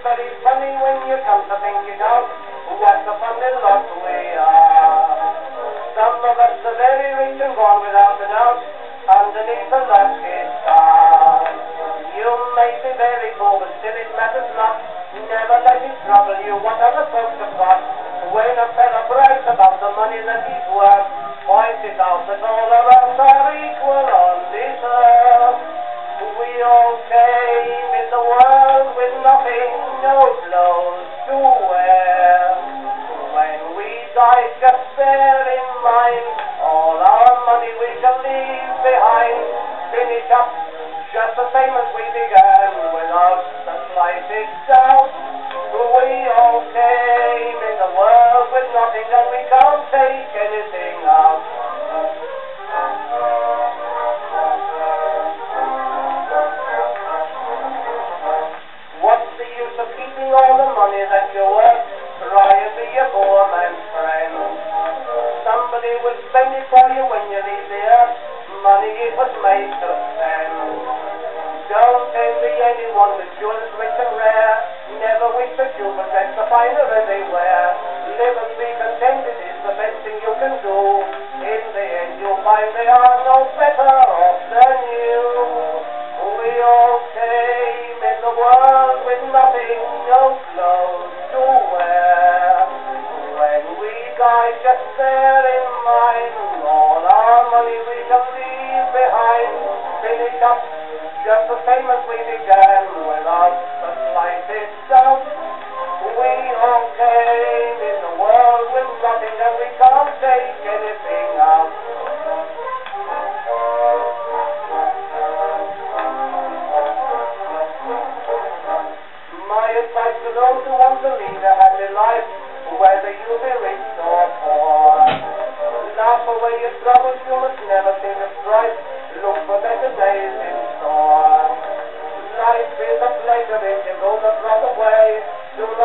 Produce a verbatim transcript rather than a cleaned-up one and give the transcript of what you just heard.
very funny when you come to think it out, what a funny lot we are. Some of us are very rich and gone without a doubt, underneath a lucky star. You may be very poor, but still it matters not. Never let it trouble you, whatever folks have got. When a fella brags about the money that he's worth, point it out that all of us are equal on this earth. We all came in the world with nothing, no clothes to wear. When we die, just bear in mind all our money we shall leave behind. Finish up just the same as we began, without the slightest doubt. We all came in the world with nothing, and we can't take anything out. What's the use of keeping all the money that you're worth? Try and be a poor man's friend. Somebody will spend it for you when you leave the earth. Money it was made to spend. Don't envy anyone with jewels rich and rare. Never wish that you possess the finery they wear. Live and be contented is the best thing you can do. In the end you'll find they are no better off than you. We all came in the world with nothing, no clothes to wear. When we die, just bear in mind all our money we shall leave behind. Finish up just the same as we began, without the slightest doubt. We all came in the world with nothing, and we can't take anything out. My advice to those who want to lead a happy life, whether you be rich or poor, laugh away your troubles, you must never think of strife. Look for better days in store. Life is a pleasure if you go the proper way. Do